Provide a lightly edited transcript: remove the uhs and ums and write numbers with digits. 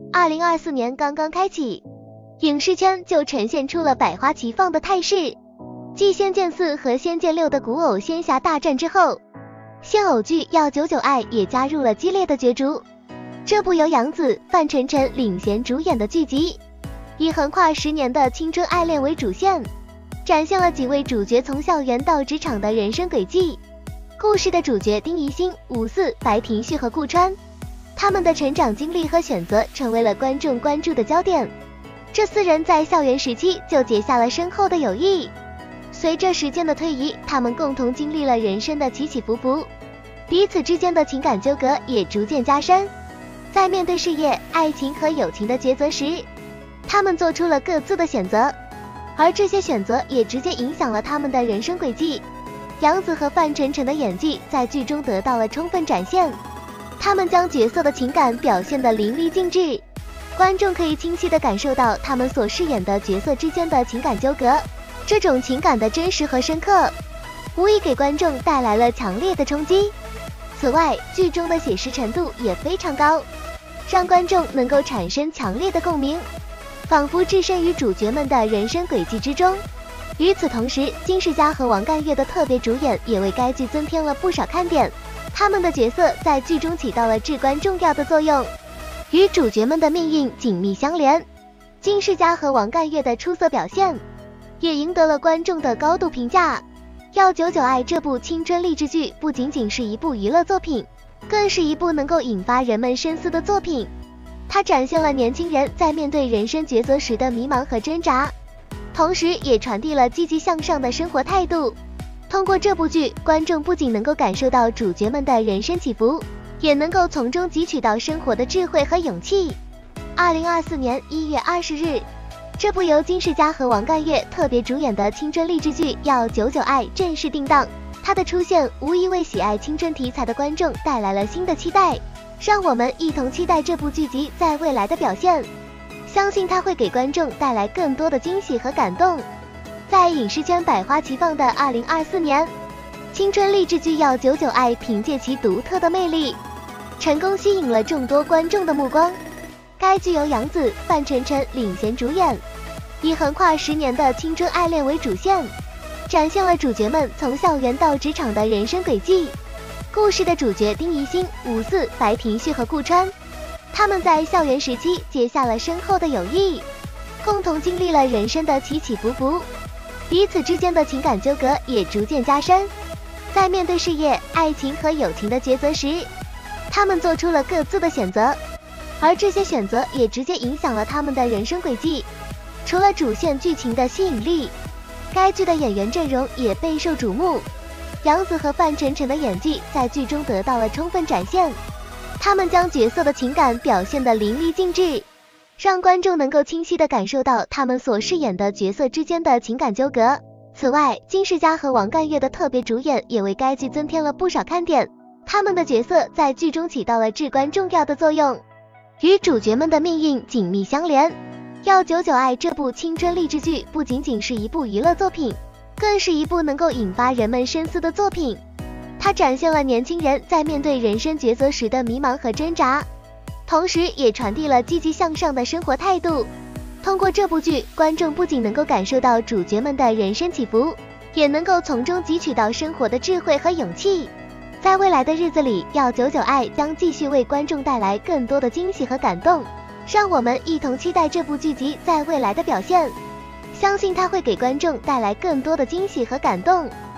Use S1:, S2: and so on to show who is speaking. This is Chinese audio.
S1: 2024年刚刚开启，影视圈就呈现出了百花齐放的态势。继《仙剑4》和《仙剑6》的古偶仙侠大战之后，现偶剧《要99爱》也加入了激烈的角逐。这部由杨紫、范丞丞领衔主演的剧集，以横跨10年的青春爱恋为主线，展现了几位主角从校园到职场的人生轨迹。故事的主角丁仪星、吴四、白廷旭和顾川，他们的成长经历和选择成为了观众关注的焦点。这4人在校园时期就结下了深厚的友谊，随着时间的推移，他们共同经历了人生的起起伏伏，彼此之间的情感纠葛也逐渐加深。在面对事业、爱情和友情的抉择时，他们做出了各自的选择，而这些选择也直接影响了他们的人生轨迹。杨紫和范丞丞的演技在剧中得到了充分展现，他们将角色的情感表现得淋漓尽致，观众可以清晰地感受到他们所饰演的角色之间的情感纠葛。这种情感的真实和深刻，无疑给观众带来了强烈的冲击。此外，剧中的写实程度也非常高，让观众能够产生强烈的共鸣，仿佛置身于主角们的人生轨迹之中。与此同时，金世佳和王菡月的特别主演也为该剧增添了不少看点，他们的角色在剧中起到了至关重要的作用，与主角们的命运紧密相连。金世佳和王菡月的出色表现也赢得了观众的高度评价。要99爱这部青春励志剧不仅仅是一部娱乐作品，更是一部能够引发人们深思的作品。它展现了年轻人在面对人生抉择时的迷茫和挣扎，同时也传递了积极向上的生活态度。通过这部剧，观众不仅能够感受到主角们的人生起伏，也能够从中汲取到生活的智慧和勇气。2024年1月20日，这部由金世佳和王菡月特别主演的青春励志剧《要99爱》正式定档。它的出现无疑为喜爱青春题材的观众带来了新的期待，让我们一同期待这部剧集在未来的表现。相信它会给观众带来更多的惊喜和感动。在影视圈百花齐放的2024年，青春励志剧《要99爱》凭借其独特的魅力，成功吸引了众多观众的目光。该剧由杨紫、范丞丞领衔主演，以横跨10年的青春爱恋为主线，展现了主角们从校园到职场的人生轨迹。故事的主角丁仪星、吴四、白廷旭和顾川，他们在校园时期结下了深厚的友谊，共同经历了人生的起起伏伏，彼此之间的情感纠葛也逐渐加深。在面对事业、爱情和友情的抉择时，他们做出了各自的选择，而这些选择也直接影响了他们的人生轨迹。除了主线剧情的吸引力，该剧的演员阵容也备受瞩目。杨紫和范丞丞的演技在剧中得到了充分展现，他们将角色的情感表现得淋漓尽致，让观众能够清晰地感受到他们所饰演的角色之间的情感纠葛。此外，金世佳和王菡月的特别主演也为该剧增添了不少看点，他们的角色在剧中起到了至关重要的作用，与主角们的命运紧密相连。要99爱这部青春励志剧不仅仅是一部娱乐作品，更是一部能够引发人们深思的作品。它展现了年轻人在面对人生抉择时的迷茫和挣扎，同时也传递了积极向上的生活态度。通过这部剧，观众不仅能够感受到主角们的人生起伏，也能够从中汲取到生活的智慧和勇气。在未来的日子里，要99爱将继续为观众带来更多的惊喜和感动，让我们一同期待这部剧集在未来的表现。相信它会给观众带来更多的惊喜和感动。